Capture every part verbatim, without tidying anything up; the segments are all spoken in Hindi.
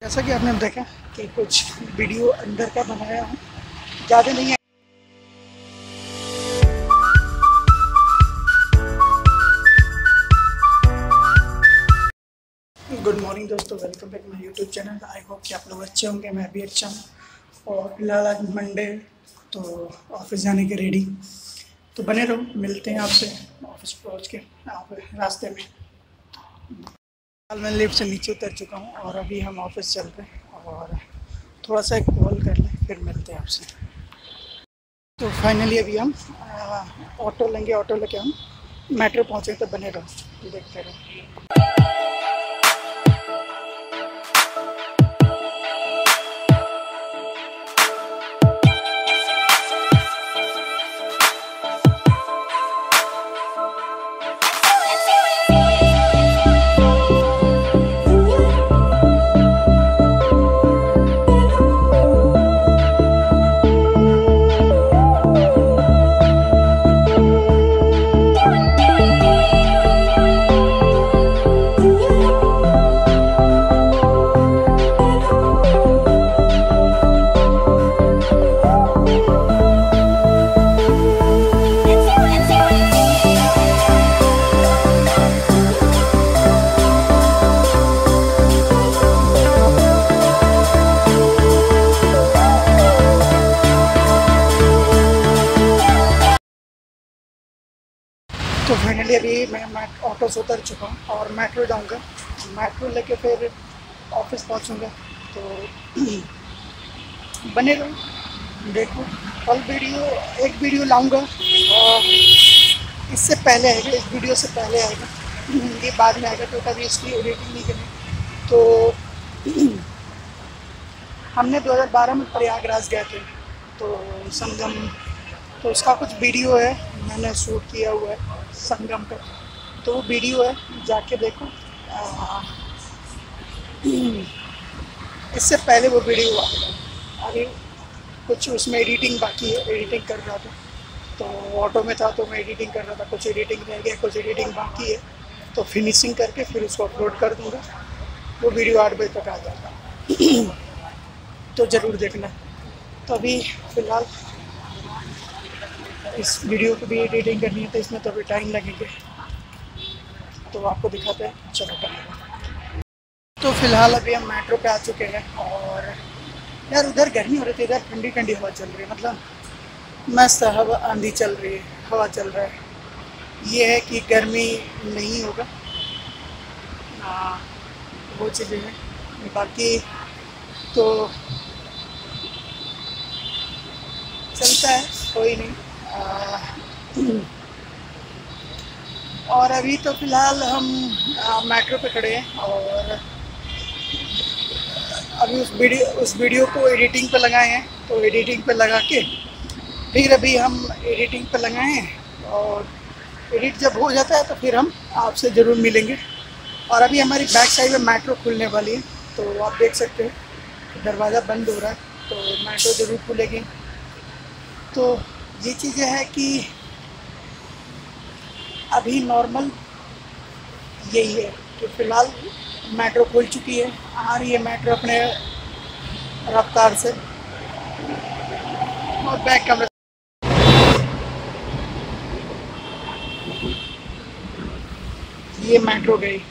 जैसा कि आपने देखा कि कुछ वीडियो अंदर का बनाया हूँ, ज़्यादा नहीं है। गुड मॉर्निंग दोस्तों, welcome back my YouTube channel. I hope कि आप लोग अच्छे होंगे, मैं भी अच्छा हूँ। और फिलहाल आज मंडे, तो ऑफिस जाने के रेडी, तो बने रहो, मिलते हैं आपसे ऑफिस पहुँच के आप रास्ते में। फिलहाल मैं लिफ्ट से नीचे उतर चुका हूँ और अभी हम ऑफिस चल रहे हैं और थोड़ा सा एक कॉल कर लें, फिर मिलते हैं आपसे। तो फाइनली अभी हम ऑटो लेंगे, ऑटो लेके हम मेट्रो पहुँचे, तो बने रहो, देखते रहो। तो फाइनली अभी मैं मैट ऑटो से उतर चुका हूँ और मेट्रो जाऊँगा, मेट्रो लेके फिर ऑफिस पहुँचूँगा। तो बने रहो, देखो कल वीडियो, एक वीडियो लाऊँगा और इससे पहले आएगा, इस वीडियो से पहले आएगा, ये बाद में आएगा, तो कभी इसकी एडिटिंग नहीं करनी। तो हमने दो हज़ार बारह में प्रयागराज गए थे, तो संगम, तो उसका कुछ वीडियो है, मैंने शूट किया हुआ है संगम पे, तो वो वीडियो है, जाके देखो। आ, इससे पहले वो वीडियो आ गया, अभी कुछ उसमें एडिटिंग बाकी है, एडिटिंग कर रहा था, तो ऑटो में था तो मैं एडिटिंग कर रहा था, कुछ एडिटिंग रह गया, कुछ एडिटिंग बाकी है, तो फिनिशिंग करके फिर उसको अपलोड कर दूँगा। वो वीडियो आठ बजे तक आ जाएगा, तो ज़रूर देखना। तो अभी फ़िलहाल इस वीडियो को भी एडिटिंग करनी है, तो इसमें तो अभी टाइम लगेंगे, तो आपको दिखाते हैं, चलो बनेगा। तो फिलहाल अभी हम मेट्रो पे आ चुके हैं और यार उधर गर्मी हो रही थी, इधर ठंडी ठंडी हवा चल रही है, मतलब मस्त हवा, आंधी चल रही है, हवा चल रहा है। ये है कि गर्मी नहीं होगा, आ, वो चीज़ें हैं, बाकी तो चलता है, कोई नहीं। आ, और अभी तो फ़िलहाल हम मेट्रो पे खड़े हैं और अभी उस वीडियो उस वीडियो को एडिटिंग पे लगाए हैं, तो एडिटिंग पे लगा के फिर अभी हम एडिटिंग पे लगाए हैं और एडिट जब हो जाता है तो फिर हम आपसे ज़रूर मिलेंगे। और अभी हमारी बैक साइड में मेट्रो खुलने वाली है, तो आप देख सकते हैं दरवाज़ा बंद हो रहा है, तो मेट्रो ज़रूर खुलेगी। तो ये चीज़ें हैं कि अभी नॉर्मल यही है कि फ़िलहाल मेट्रो खुल चुकी है, आ रही है मेट्रो अपने रफ्तार से। और बैक कैमरा, ये मेट्रो गई,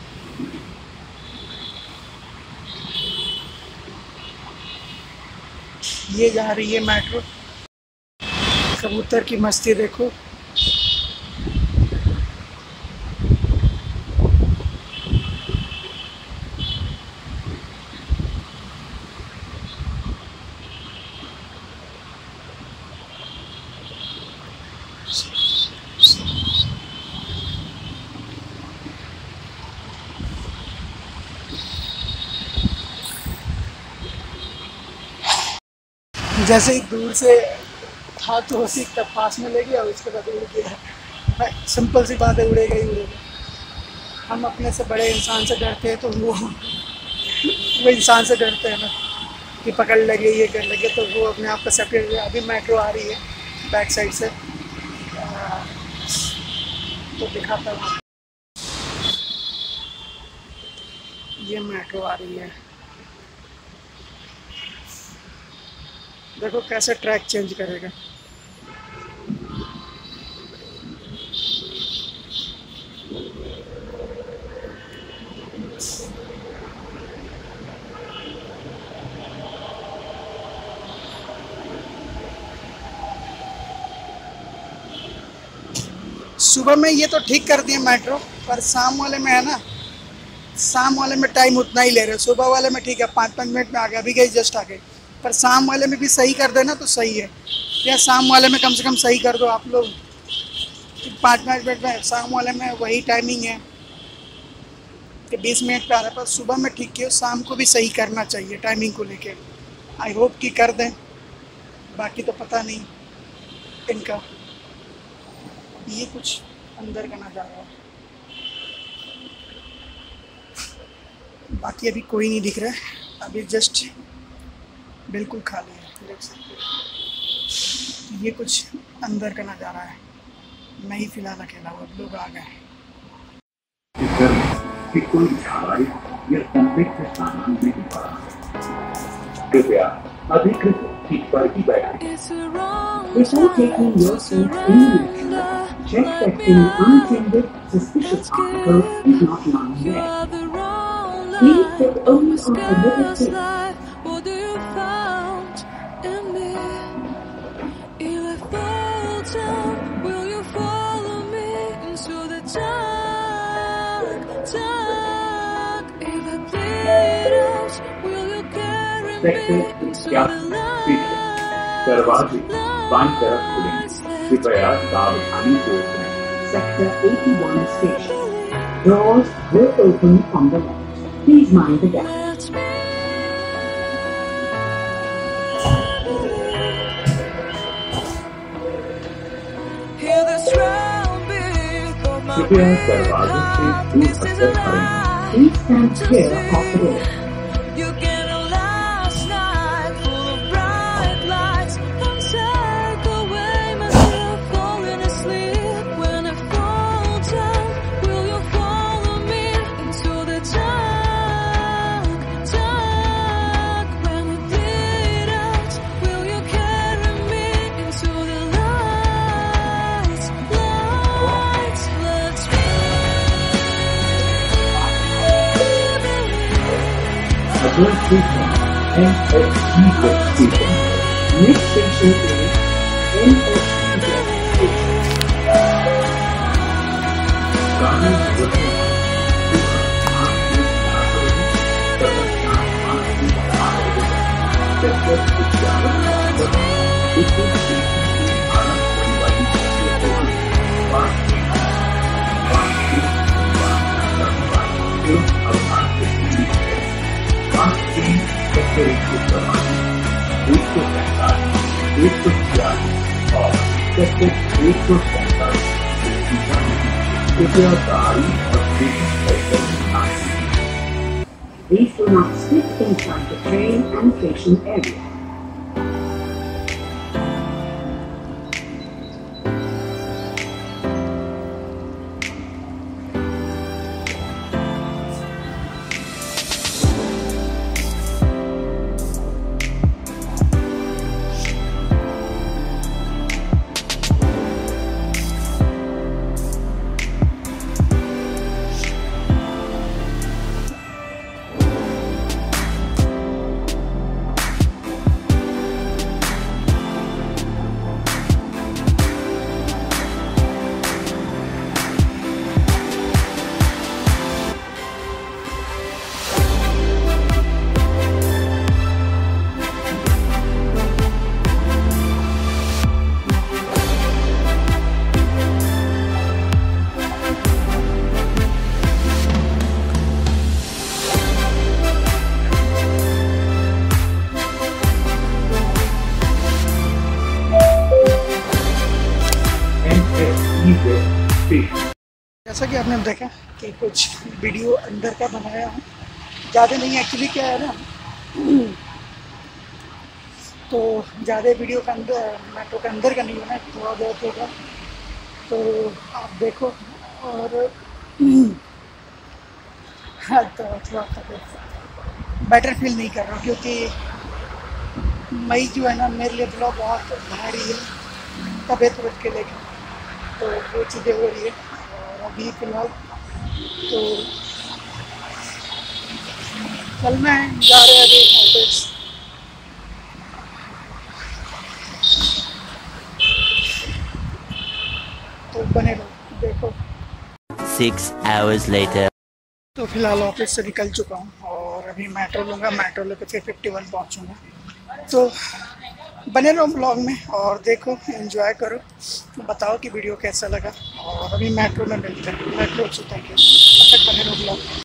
ये जा रही है मेट्रो। कबूतर की मस्ती देखो, जैसे ही दूर से था तो उसी तब पास में ले गया, उसके बाद उड़ गया। सिंपल सी बात है, उड़ेगा ही उड़ेगा। हम अपने से बड़े इंसान से डरते हैं, तो वो वो इंसान से डरते हैं ना कि पकड़ लगे, ये कर लगे, तो वो अपने आप को सेपरेट। अभी मेट्रो आ रही है बैक साइड से, आ, तो दिखाता हूँ, ये मेट्रो आ रही है। देखो कैसे ट्रैक चेंज करेगा। सुबह में ये तो ठीक कर दिए मेट्रो, पर शाम वाले में है ना, शाम वाले में टाइम उतना ही ले रहे। सुबह वाले में ठीक है, पाँच पाँच मिनट में आ गए, अभी गई जस्ट आ गए। पर शाम वाले में भी सही कर देना तो सही है। या शाम वाले में कम से कम सही कर दो आप लोग, पाँच पाँच मिनट में। शाम वाले में वही टाइमिंग है कि बीस मिनट पे आ रहा है, पर सुबह में ठीक किया, शाम को भी सही करना चाहिए टाइमिंग को लेके। आई होप कि कर दें, बाकी तो पता नहीं इनका। ये कुछ अंदर का नज़ारा, बाकी अभी कोई नहीं दिख रहा है, अभी जस्ट बिल्कुल खाली है, देख सकते हो। ये कुछ अंदर का नज़ारा है, मैं ही फिलहाल अकेला हूँ, लोग आ गए। कृपया अधिकृत सीट पर ही बैठें। Before taking your seat in the metro, check that any unattended suspicious article is not lying there. Please sit only on admitted seats. What do you found in me? If I fall down, will you follow me into the dark, dark? If I bleed out, will you carry me into the light? दरवाजे बाईं तरफ खुलेंगे, कृपया सावधानी से उतरें। Sector eighty-one station. Doors will open on the left. Please mind the gap. कृपया दरवाजे से दूर हटकर खड़े हैं। Please stand clear of the door. Address station N S G Z station. Next station is N S G Z station. गाड़ी रुकने सेक्टर एक सौ चौवालीस, एक सौ पैंतालीस, एक सौ छियालीस और सेक्टर एक सौ सैंतालीस कृपया गाड़ी और स्टेशन परिसर में ना आएं। Please do not sit inside the train and station area. जैसा कि आपने देखा कि कुछ वीडियो अंदर का बनाया हूँ, ज़्यादा नहीं। एक्चुअली क्या है ना, तो ज़्यादा वीडियो का अंदर मेट्रो के अंदर का नहीं होना, थोड़ा बहुत होगा, तो आप देखो। और हाँ, तो थोड़ा बेटर फील नहीं कर रहा हूँ, क्योंकि मई जो है ना मेरे लिए ब्लॉग बहुत भारी है तबीयत वबीयत के लेकर, तो वो चीज़ें हो रही है। और अभी फ़िलहाल तो चलना है, जा रहे हैं अभी ऑफिस। तो बने रहो, देखो। Six hours later. तो फिलहाल ऑफिस से निकल चुका हूँ और अभी मेट्रो लूँगा, मेट्रो लेकर फिर फिफ्टी वन पहुँचूँगा। तो बने रहो ब्लॉग में और देखो, एंजॉय करो, बताओ कि वीडियो कैसा लगा। और अभी मेट्रो में मिलते हैं, मेट्रो से थैंक यू, तब तक बने रहो ब्लॉग में।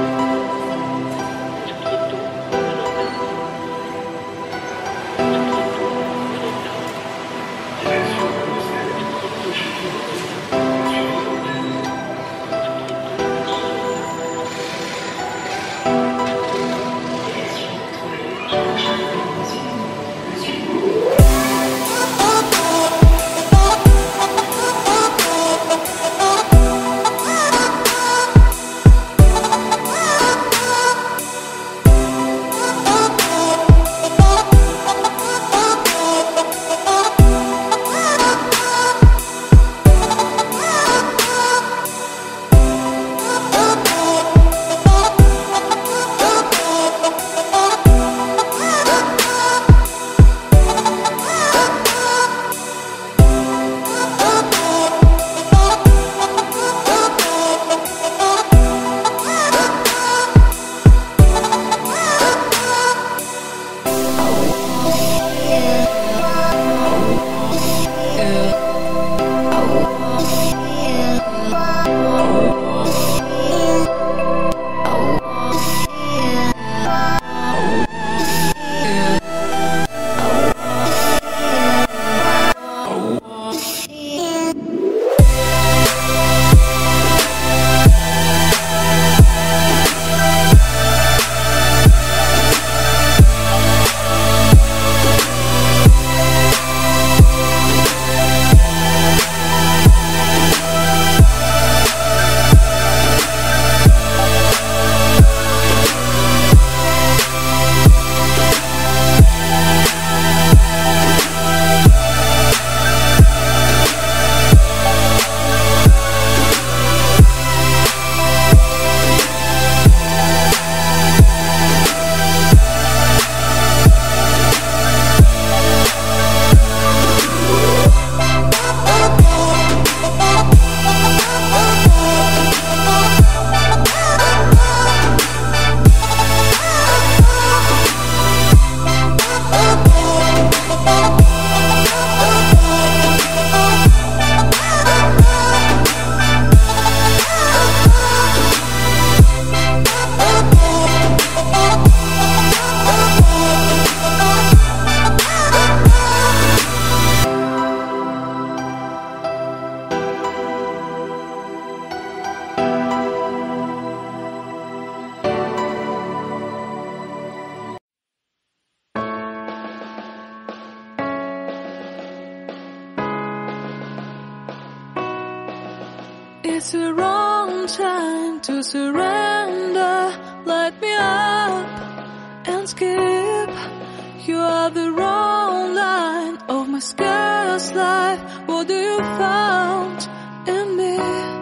It's the wrong time to surrender. Light me up and skip. You are the wrong line of my scarce life. What do you found in me?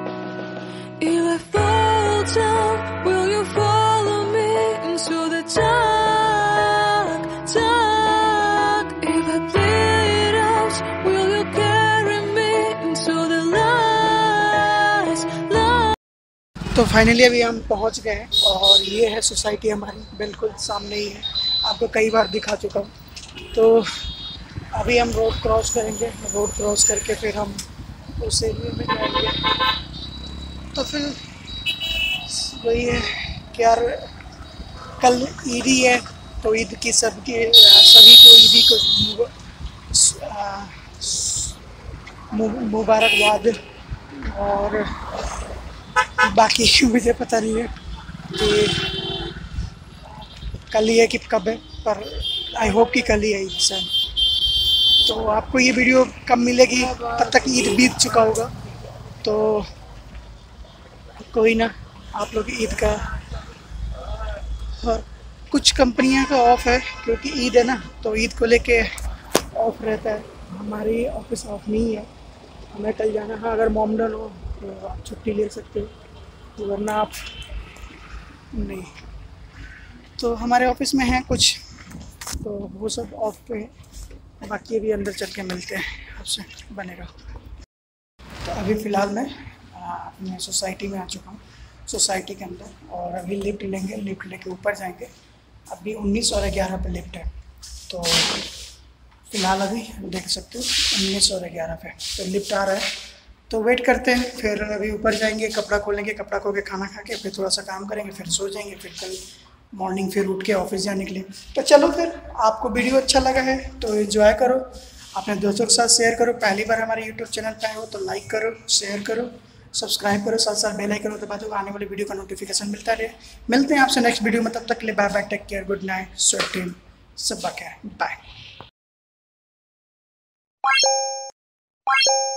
If I fall down, will you follow me into the dark, dark? If I bleed out, will you carry me into the light, light? तो फाइनली अभी हम पहुंच गए हैं और ये है सोसाइटी हमारी, बिल्कुल सामने ही है, आपको कई बार दिखा चुका हूँ। तो अभी हम रोड क्रॉस करेंगे, रोड क्रॉस करके फिर हम उस एरिया में जाएंगे। तो फिर वही है कि यार कल ईद ही है, तो ईद की सबके सभी को ईदी को मुबारकबाद। और बाकी मुझे पता नहीं है कि कल ही है कि कब है, पर आई होप कि कल ही है ईद से। तो आपको ये वीडियो कब मिलेगी तब तक ईद बीत चुका होगा, तो कोई ना, आप लोग ईद का कुछ कंपनियां का ऑफ है क्योंकि ईद है ना, तो ईद को लेके ऑफ रहता है। हमारी ऑफिस ऑफ नहीं है, हमें कल जाना है। अगर मॉमडन हो तो आप छुट्टी ले सकते हो, वरना आप नहीं। तो हमारे ऑफिस में हैं कुछ, तो वो सब ऑफ पे है। बाकी अभी अंदर चल के मिलते हैं आपसे, बने रहो। तो अभी फ़िलहाल मैं अपने सोसाइटी में आ चुका हूँ, सोसाइटी के अंदर, और अभी लिफ्ट लेंगे, लिफ्ट लेके ऊपर जाएंगे। अभी उन्नीस और ग्यारह पे लिफ्ट है, तो फ़िलहाल अभी देख सकते हो उन्नीस और ग्यारह पे तो लिफ्ट आ रहा है, तो वेट करते हैं। फिर अभी ऊपर जाएंगे, कपड़ा खोलेंगे, कपड़ा खोल के खाना खा के फिर थोड़ा सा काम करेंगे, फिर सो जाएंगे। फिर कल मॉर्निंग फिर उठ के ऑफिस जाने के लिए। तो चलो फिर, आपको वीडियो अच्छा लगा है तो एंजॉय करो, अपने दोस्तों के साथ शेयर करो। पहली बार हमारे यूट्यूब चैनल पे आए हो तो लाइक करो, शेयर करो, सब्सक्राइब करो, साथ साथ बेल आइकन दबा दो, आने वाली वीडियो का नोटिफिकेशन मिलता रहे। मिलते हैं आपसे नेक्स्ट वीडियो में, तब तक के लिए bye bye, take care, good night, sweat team, सब बाय, बाय।